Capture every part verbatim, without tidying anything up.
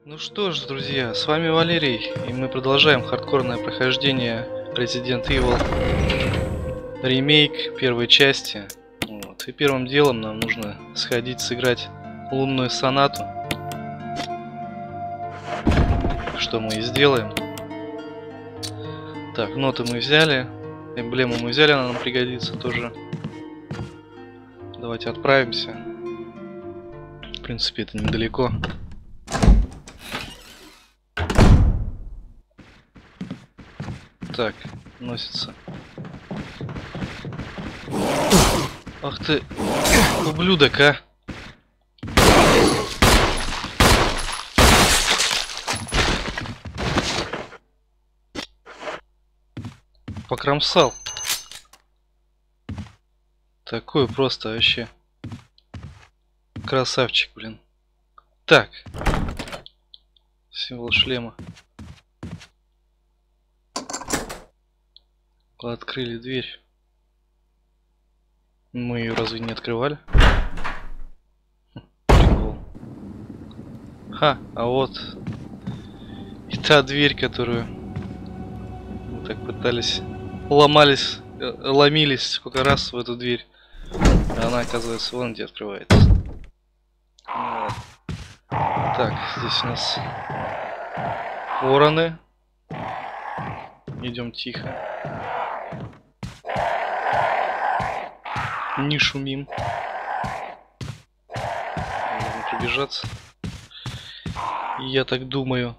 Ну что ж, друзья, с вами Валерий, и мы продолжаем хардкорное прохождение Resident Evil ремейк первой части. Вот. И первым делом нам нужно сходить сыграть лунную сонату, что мы и сделаем. Так, ноты мы взяли, эмблему мы взяли, она нам пригодится тоже. Давайте отправимся. В принципе, это недалеко. Так, носится. Ах ты, ублюдок, а! Покромсал. Такой просто вообще. Красавчик, блин. Так. Символ шлема. Открыли дверь. Мы ее разве не открывали? Прикол. Ха, а вот и та дверь, которую мы так пытались, ломались, ломились сколько раз в эту дверь. А она, оказывается, вон где открывается. Вот. Так, здесь у нас вороны. Идем тихо. Не шумим. Нужно пробежаться. Я так думаю.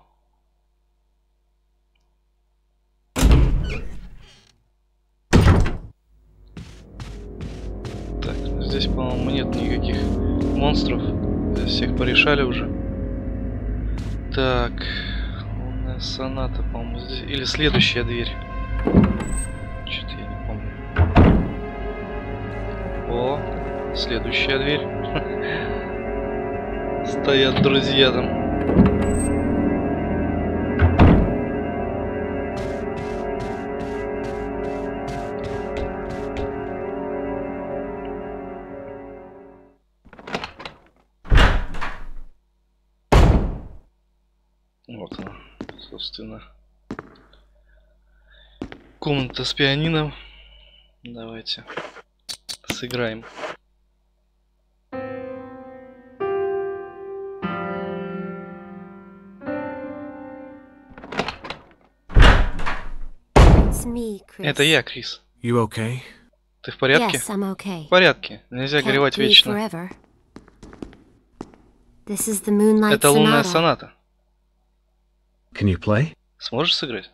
Так, здесь, по-моему, нет никаких монстров. Здесь всех порешали уже. Так, лунная соната, по-моему, здесь. Или следующая дверь. Что-то я не помню. О, следующая дверь. Стоят друзья там. Вот она, собственно. Комната с пианино. Давайте сыграем. Me, Это я, Крис. You okay? Ты в порядке? Yes, I'm okay. В порядке. Нельзя горевать вечно. This is the Moonlight Это лунная Sonata. соната. Can you play? Сможешь сыграть?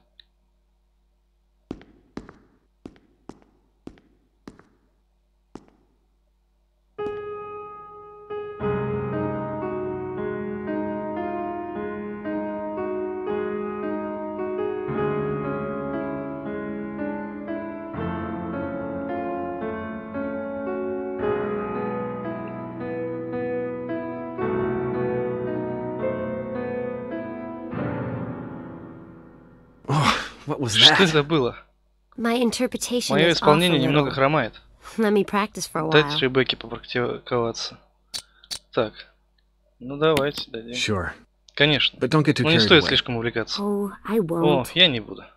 What was Что that? это было? My interpretation Мое is off a исполнение немного little. хромает. Let me practice for a Дайте while. Ребекке попрактиковаться. Так. Ну давайте дадим. Sure. Конечно. But don't get too Но не carried стоит away. слишком увлекаться. Oh, I О, won't. я не буду.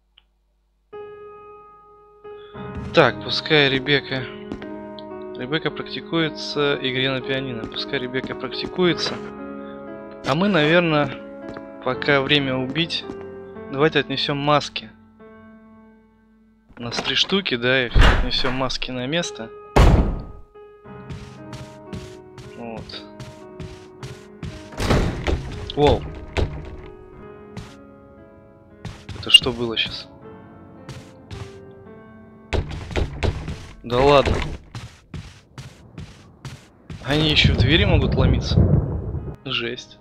Так, пускай Ребекка... Ребекка практикуется игре на пианино. Пускай Ребекка практикуется. А мы, наверное, пока время убить, давайте отнесем маски. У нас три штуки, да, их отнесем маски на место. Вот. Воу. Это что было сейчас? Да ладно. Они еще в двери могут ломиться. Жесть.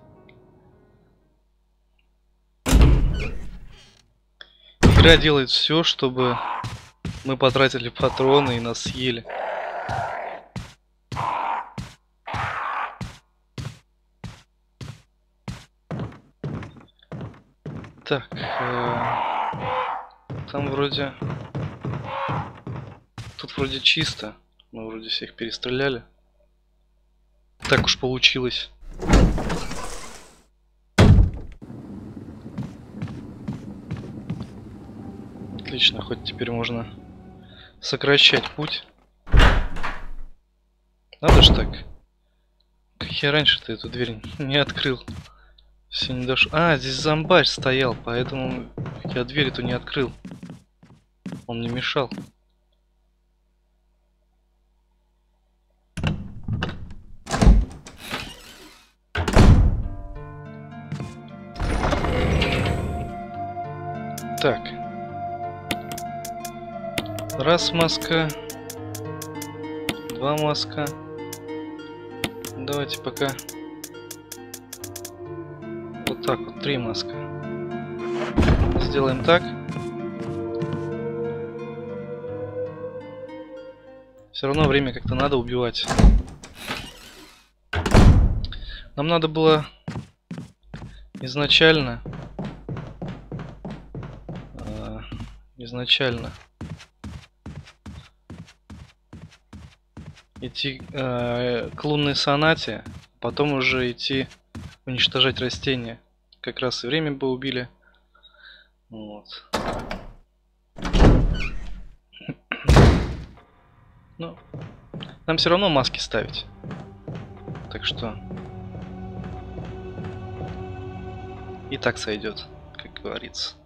Игра делает все, чтобы мы потратили патроны и нас съели. Так, э, там вроде... Тут вроде чисто. Мы вроде всех перестреляли. Так уж получилось. Отлично, хоть теперь можно сокращать путь. Надо ж так. Как я раньше-то эту дверь не открыл. Все не дошло. А, здесь зомбарь стоял, поэтому я дверь эту не открыл. Он не мешал. Так. Раз маска. Два маска. Давайте пока вот так вот, три маска. Сделаем так. Все равно время как-то надо убивать. Нам надо было изначально э, изначально идти э, к лунной сонате, потом уже идти уничтожать растения. Как раз и время бы убили. Вот. Ну, нам все равно маски ставить. Так что и так сойдет, как говорится.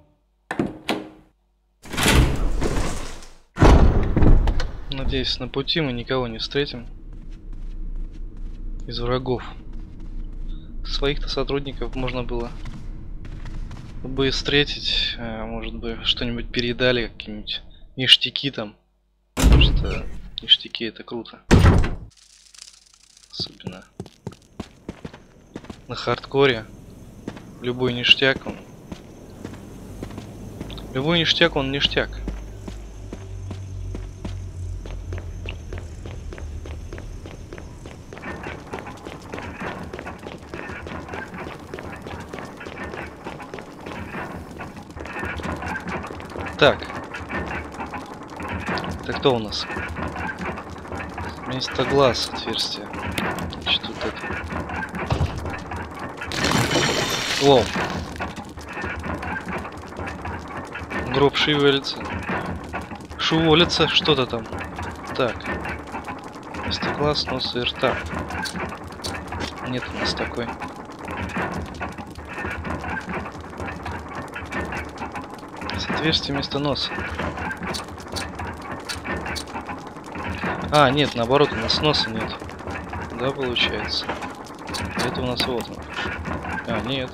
Надеюсь, на пути мы никого не встретим из врагов. Своих-то сотрудников можно было бы встретить, может быть, что-нибудь передали, какие-нибудь ништяки там. Потому что ништяки это круто. Особенно на хардкоре. Любой ништяк он. Любой ништяк он ништяк. Так. Это кто у нас? Вместо глаз отверстие. Значит, вот это. О! Гроб шевелится. Шевелится что-то там. Так. Вместо глаз, носа и рта. Нет у нас такой. Отверстие вместо носа. А, нет, наоборот, у нас носа нет. Да, получается. Это у нас вот он. А, нет.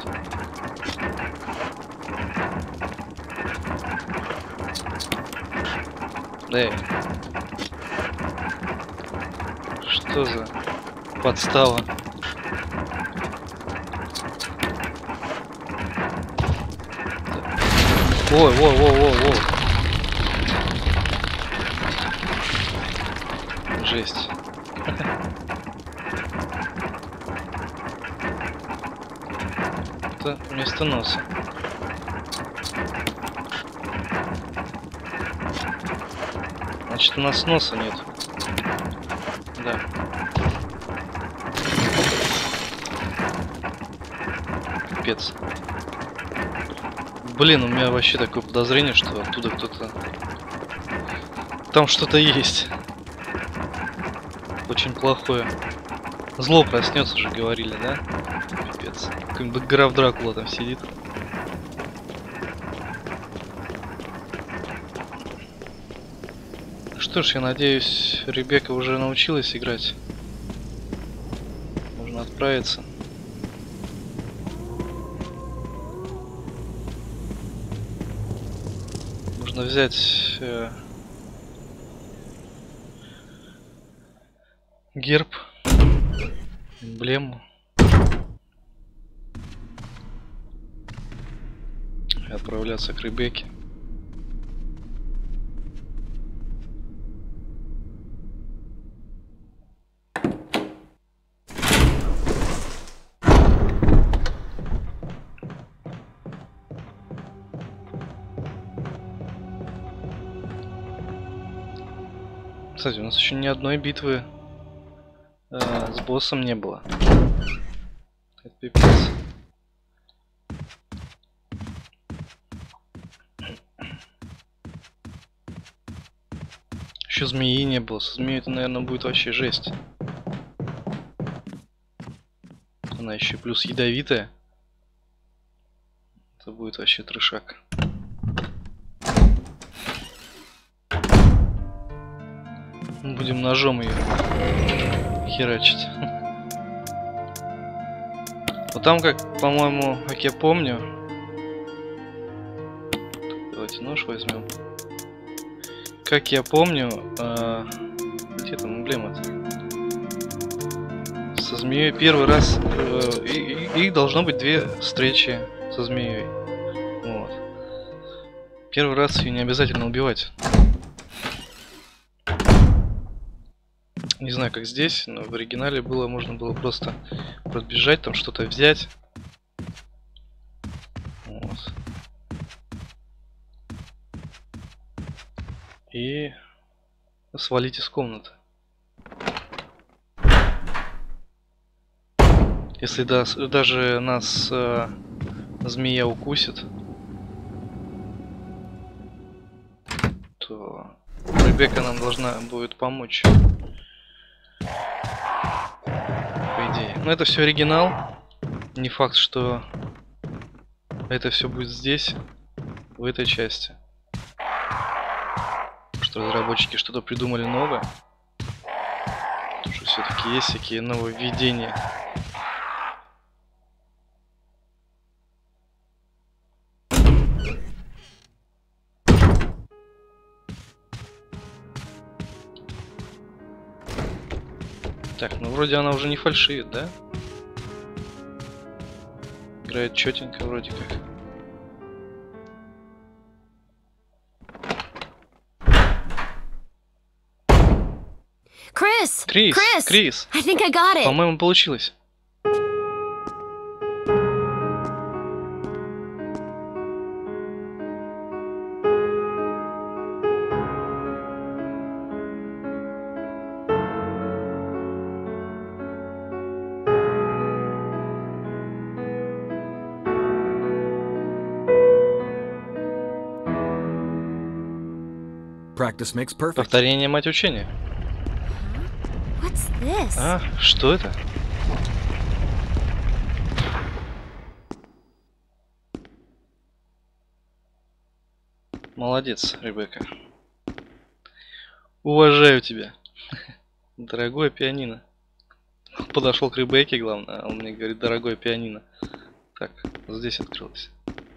Да. Что за подстава? Ой, ой, ой, ой, ой. Жесть. Это вместо носа. Значит, у нас носа нет. Да. Капец. Блин, у меня вообще такое подозрение, что оттуда кто-то... Там что-то есть. Очень плохое. Зло проснется же, говорили, да? Пипец. Как-нибудь граф Дракула там сидит. Что ж, я надеюсь, Ребекка уже научилась играть. Можно отправиться. Нужно взять э, герб, эмблему и отправляться к Ребекке. Кстати, у нас еще ни одной битвы э, с боссом не было. Это пипец. Еще змеи не было. Со змеей это, наверное, будет вообще жесть. Она еще плюс ядовитая. Это будет вообще трешак. Будем ножом ее херачить. Вот там, как, по-моему, как я помню. Давайте нож возьмем. Как я помню, э, где там эмблема-то? Со змеей первый раз, э, и, и, их должно быть две встречи со змеей. Вот. Первый раз ее не обязательно убивать. Не знаю, как здесь, но в оригинале было, можно было просто пробежать, там что-то взять. Вот. И свалить из комнаты. Если да, даже нас э, змея укусит, то Ребекка нам должна будет помочь. По идее. Но это все оригинал. Не факт, что это все будет здесь, в этой части. Что разработчики что-то придумали новое. Потому что все-таки есть всякие нововведения. Так, ну вроде она уже не фальшивит, да? Играет четенько вроде как. Chris! Крис! Chris! Крис! I think I got it. По-моему, получилось. Practice makes perfect. Повторение мать учения. What's this? А, что это? Молодец, Ребекка. Уважаю тебя. Дорогое пианино. Подошел к Ребекке, главное, а он мне говорит, дорогое пианино. Так, вот здесь открылось.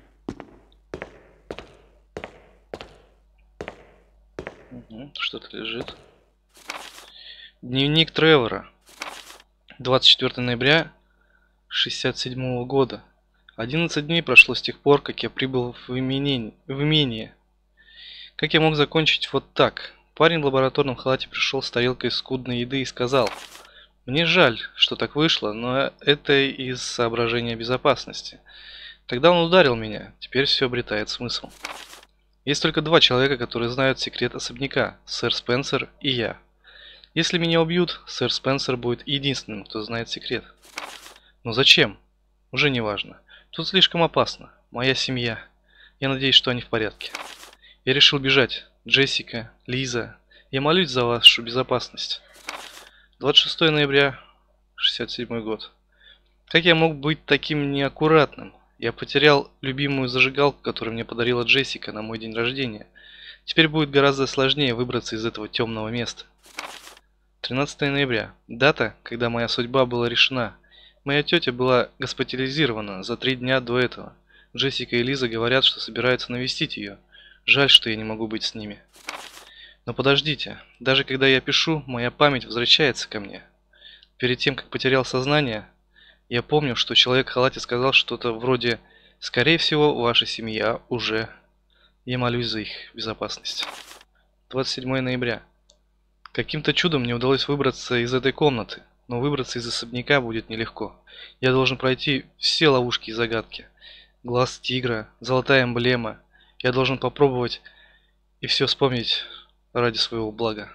Угу, что-то лежит. Дневник Тревора. двадцать четвёртого ноября шестьдесят седьмого года. одиннадцать дней прошло с тех пор, как я прибыл в имение. в имение. Как я мог закончить вот так? Парень в лабораторном халате пришел с тарелкой скудной еды и сказал: «Мне жаль, что так вышло, но это из соображения безопасности». Тогда он ударил меня. Теперь все обретает смысл. Есть только два человека, которые знают секрет особняка: сэр Спенсер и я. Если меня убьют, сэр Спенсер будет единственным, кто знает секрет. Но зачем? Уже не важно. Тут слишком опасно. Моя семья. Я надеюсь, что они в порядке. Я решил бежать. Джессика, Лиза, я молюсь за вашу безопасность. двадцать шестого ноября шестьдесят седьмой год. Как я мог быть таким неаккуратным? Я потерял любимую зажигалку, которую мне подарила Джессика на мой день рождения. Теперь будет гораздо сложнее выбраться из этого темного места. тринадцатого ноября. Дата, когда моя судьба была решена. Моя тетя была госпитализирована за три дня до этого. Джессика и Лиза говорят, что собираются навестить ее. Жаль, что я не могу быть с ними. Но подождите, даже когда я пишу, моя память возвращается ко мне. Перед тем, как потерял сознание, я помню, что человек в халате сказал что-то вроде: «Скорее всего, ваша семья уже...» Я молюсь за их безопасность. двадцать седьмого ноября. Каким-то чудом мне удалось выбраться из этой комнаты, но выбраться из особняка будет нелегко. Я должен пройти все ловушки и загадки. Глаз тигра, золотая эмблема. Я должен попробовать и все вспомнить ради своего блага.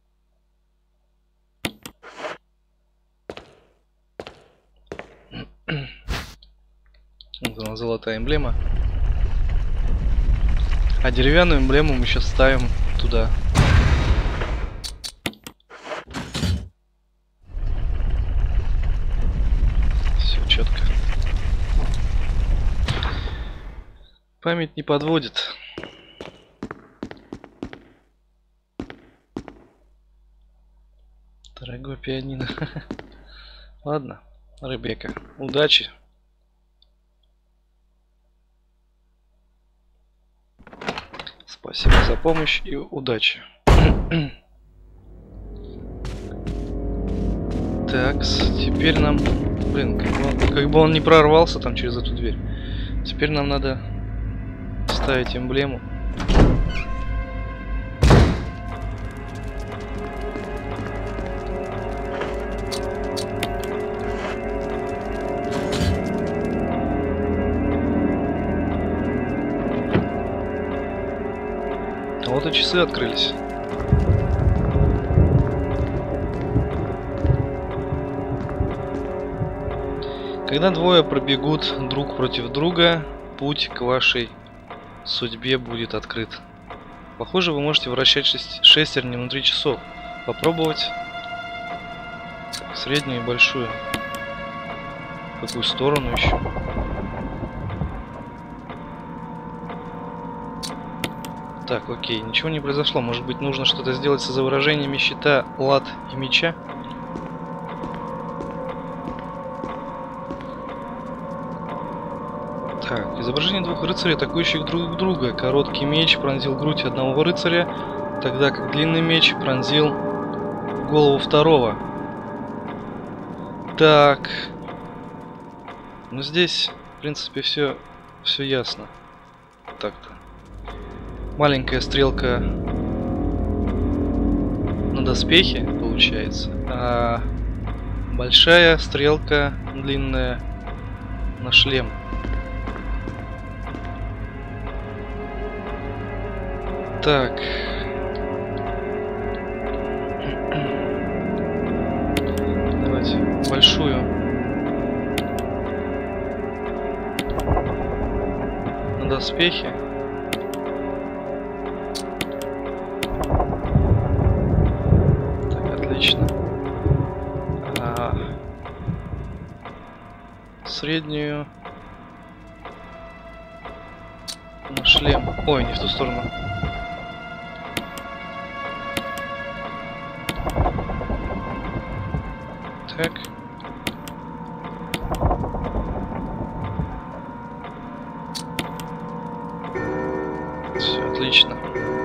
Вот она, золотая эмблема. А деревянную эмблему мы сейчас ставим туда. Память не подводит. Дорогой пианино. Ладно, Ребекка, удачи. Спасибо за помощь и удачи. Так, теперь нам... Блин, как бы, он, как бы он не прорвался там через эту дверь. Теперь нам надо ставить эмблему. А вот и часы открылись. Когда двое пробегут друг против друга, путь к вашей судьбе будет открыт. Похоже, вы можете вращать шесть... шестерни внутри часов. Попробовать так, среднюю и большую. В какую сторону еще? Так, окей, ничего не произошло. Может быть, нужно что-то сделать с изображениями щита, лад и меча? Так, изображение двух рыцарей, атакующих друг друга. Короткий меч пронзил грудь одного рыцаря, тогда как длинный меч пронзил голову второго. Так. Ну здесь, в принципе, все, все ясно. Так-то. Маленькая стрелка на доспехе, получается, а большая стрелка длинная на шлем. Так. Давайте большую на доспехе. Так, отлично. А среднюю на шлем. Ой, не в ту сторону. Так. Все отлично.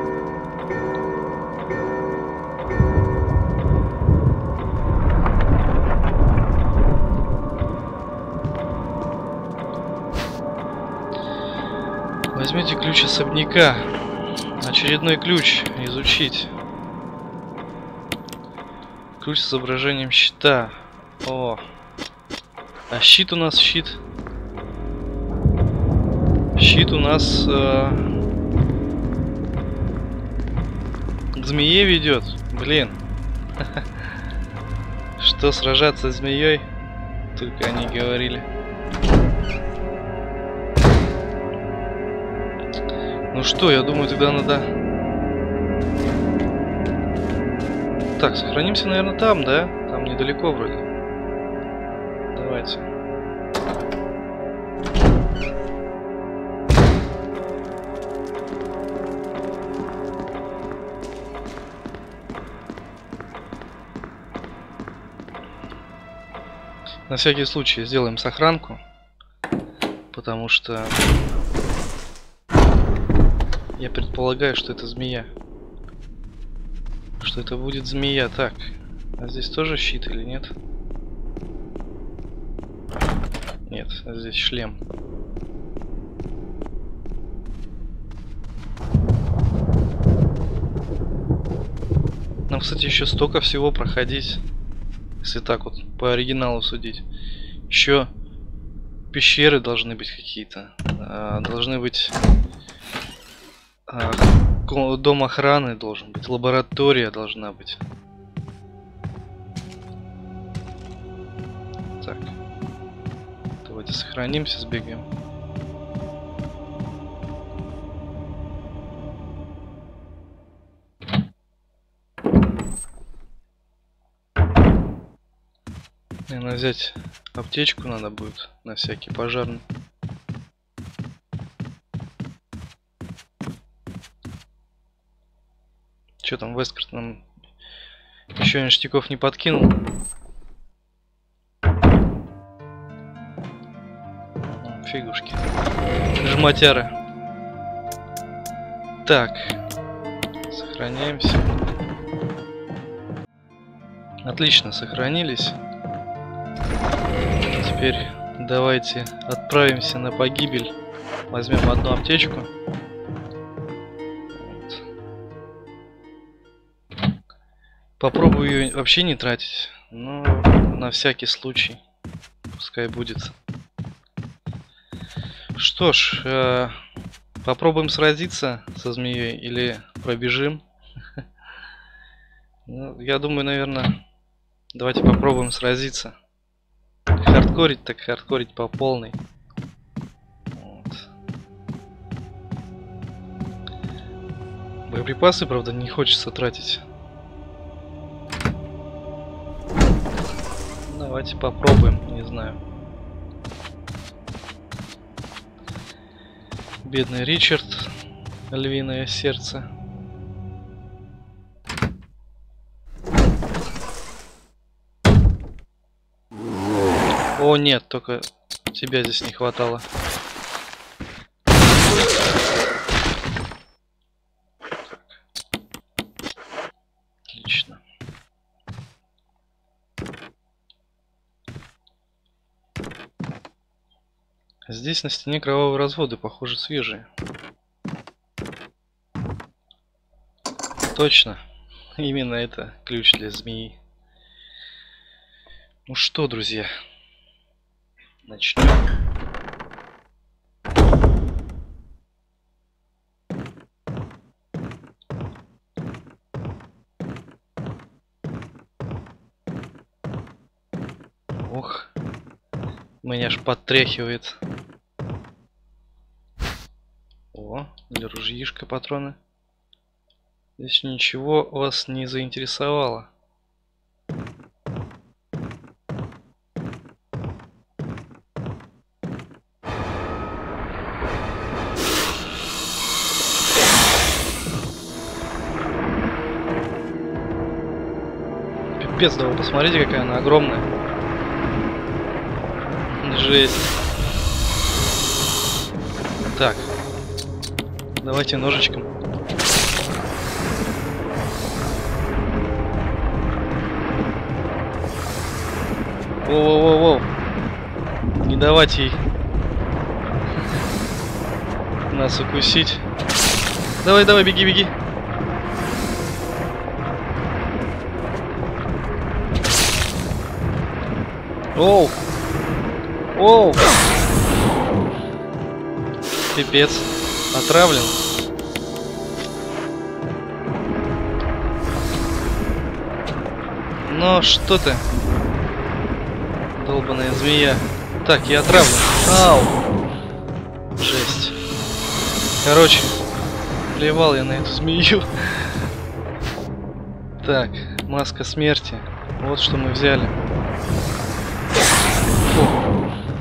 Возьмите ключ особняка. Очередной ключ изучить. Ключ с изображением щита. О. А щит у нас щит. Щит у нас э, к змее ведет. Блин. Что, сражаться с змеей? Только они говорили. Ну что, я думаю, тогда надо... Так, сохранимся, наверное, там, да? Там недалеко вроде. Давайте. На всякий случай сделаем сохранку. Потому что... я предполагаю, что это змея. Что это будет змея. Так, а здесь тоже щит или нет? Нет, а здесь шлем. Нам, кстати, еще столько всего проходить, если так вот по оригиналу судить. Еще пещеры должны быть какие-то. Должны быть... Дом охраны должен быть, лаборатория должна быть. Так. Давайте сохранимся, сбегаем. Наверное, взять аптечку надо будет на всякий пожарный. Что там, Вескарт нам еще ништяков не подкинул? Фигушки. Жматяры. Так. Сохраняемся. Отлично, сохранились. Теперь давайте отправимся на погибель. Возьмем одну аптечку. Вот. Попробую ее вообще не тратить, но на всякий случай пускай будет. Что ж, э, попробуем сразиться со змеей или пробежим. Ну, я думаю, наверное, давайте попробуем сразиться. Хардкорить, так хардкорить по полной. Вот. Боеприпасы, правда, не хочется тратить. Давайте попробуем, не знаю. Бедный Ричард, львиное сердце. О нет, только тебя здесь не хватало. Отлично. Здесь на стене кровавые разводы, похоже, свежие. Точно. Именно это ключ для змеи. Ну что, друзья, начнем. Ох, меня аж подтряхивает. О, для ружьишка патроны. Здесь ничего вас не заинтересовало. Пипец, да вы посмотрите, какая она огромная. Жесть. Так. Давайте ножичком. Воу-воу-воу-воу. Не давать ей нас укусить. Давай, давай, беги, беги. Оу. Оу. Пипец. Отравлен. Но что ты? Долбаная змея. Так, я отравлен. Ау. Жесть. Короче, плевал я на эту змею. Так, маска смерти. Вот что мы взяли. Фу.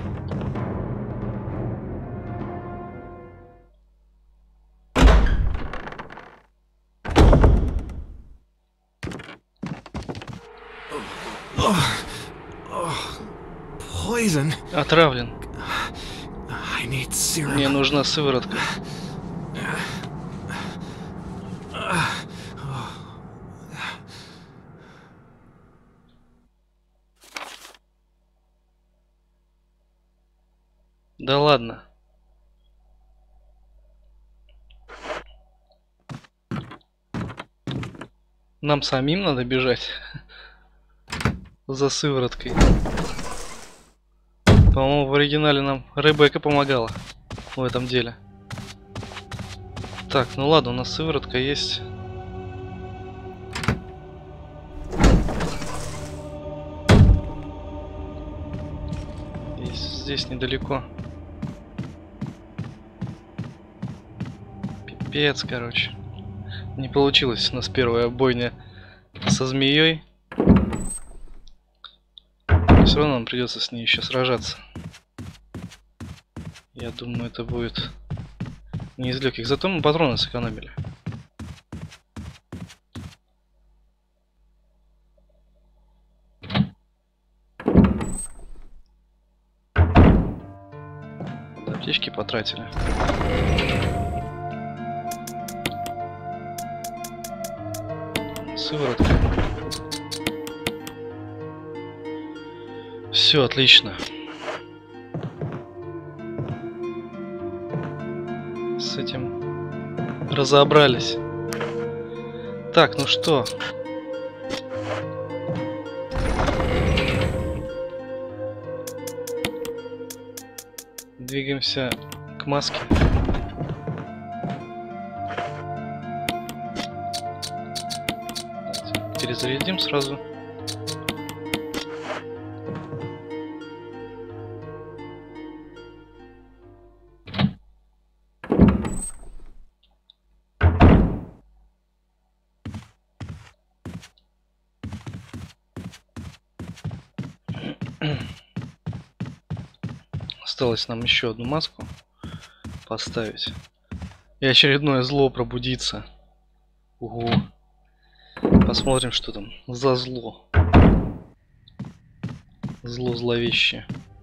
Отравлен. Мне нужна сыворотка. Да ладно. Нам самим надо бежать за сывороткой. По-моему, в оригинале нам Ребекка помогала в этом деле. Так, ну ладно, у нас сыворотка есть. Есть здесь недалеко. Пипец, короче. Не получилось у нас первая бойня со змеей. Все равно нам придется с ней еще сражаться. Я думаю, это будет не из легких. Зато мы патроны сэкономили. Аптечки потратили. Сыворотка. Все отлично. С этим разобрались. Так, ну что? Двигаемся к маске. Перезарядим сразу. Осталось нам еще одну маску поставить. И очередное зло пробудится. Угу. Посмотрим, что там за зло. Зло зловещее.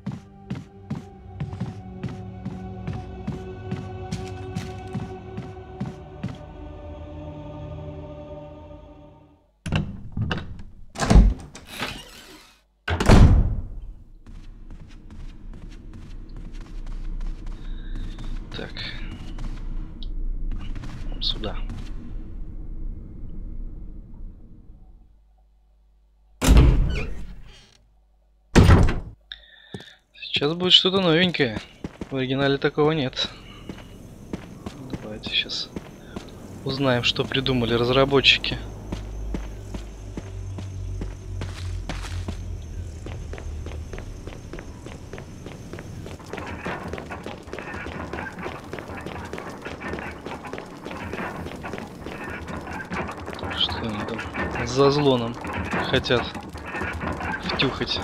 Так. Сюда. Сейчас будет что-то новенькое. В оригинале такого нет. Давайте сейчас узнаем, что придумали разработчики. Что они там за зло нам хотят втюхать?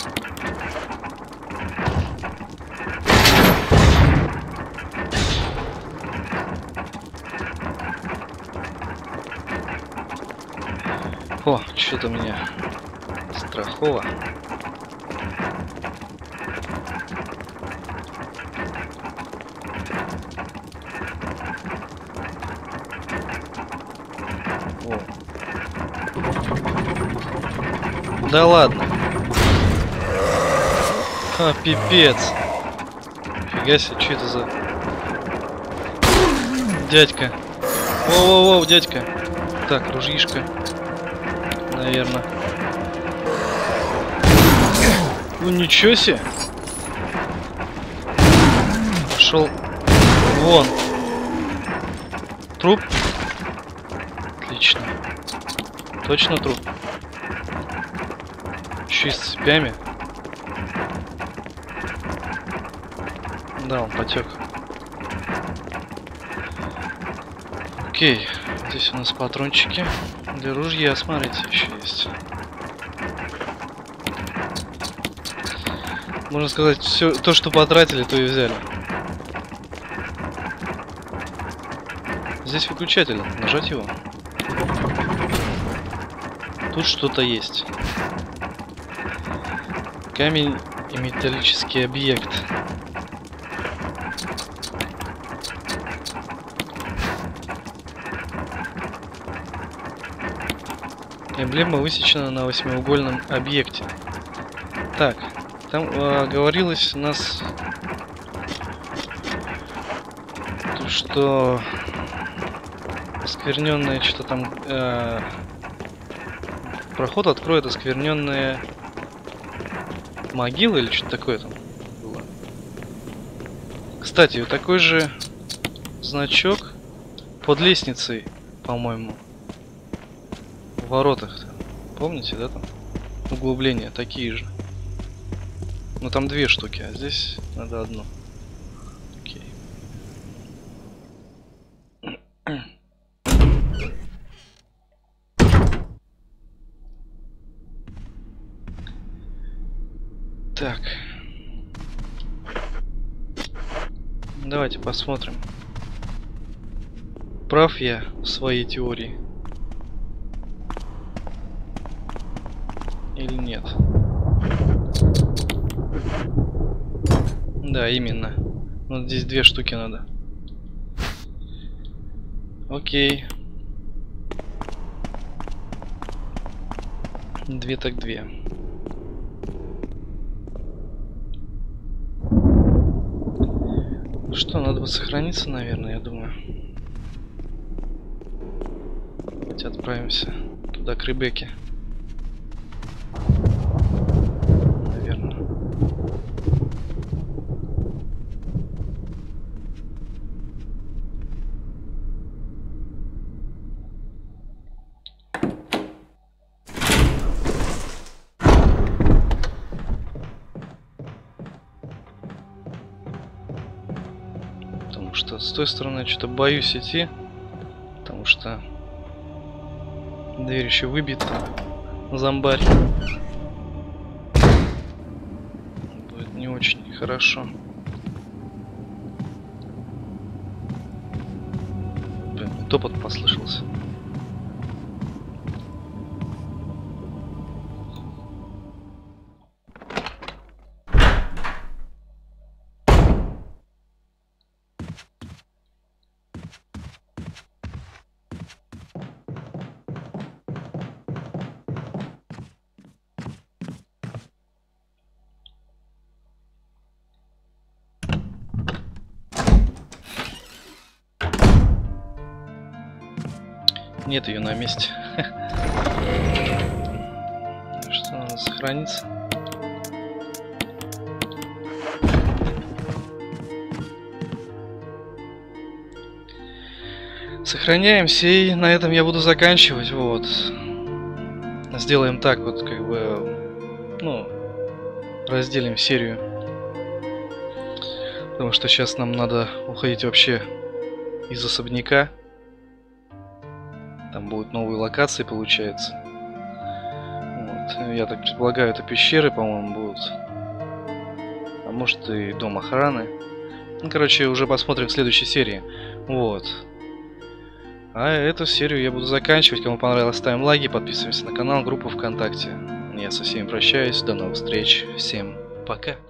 О, что-то меня страхово. О. Да ладно. А, пипец. Фига себе, что это за дядька? Воу-воу-воу, дядька. Так, ружьишко. Наверное. Ну ничего себе. Шел вон. Труп. Отлично. Точно труп. Еще и с цепями. Да, он потек. Окей. Здесь у нас патрончики. Для ружья, смотрите, еще есть. Можно сказать, все то, что потратили, то и взяли. Здесь выключатель, нажать его. Тут что-то есть. Камень и металлический объект. Эмблема высечена на восьмиугольном объекте. Так, там э, говорилось у нас, что оскверненное что-то там э, проход откроет оскверненные могилы или что-то такое там было. Кстати, вот такой же значок под лестницей, по-моему. В воротах, помните, да, там углубления такие же, но там две штуки, а здесь надо одну. Окей. Так, давайте посмотрим, прав я в своей теории или нет. Да, именно. Ну, здесь две штуки надо. Окей. Две так две. Что, надо бы сохраниться, наверное, я думаю. Давайте отправимся туда, к Ребекке. Наверное. Потому что с той стороны что-то боюсь идти. Потому что дверь еще выбита. Зомбарь. Будет не очень хорошо. Блин, топот послышался. Нет ее на месте. Что, надо сохраниться? Сохраняемся, и на этом я буду заканчивать. Вот. Сделаем так, вот как бы, ну, разделим серию. Потому что сейчас нам надо уходить вообще из особняка. Там будут новые локации, получается. Вот. Я так предполагаю, это пещеры, по-моему, будут. А может и дом охраны. Ну, короче, уже посмотрим в следующей серии. Вот. А эту серию я буду заканчивать. Кому понравилось, ставим лайки, подписываемся на канал, группу ВКонтакте. Я со всеми прощаюсь. До новых встреч. Всем пока.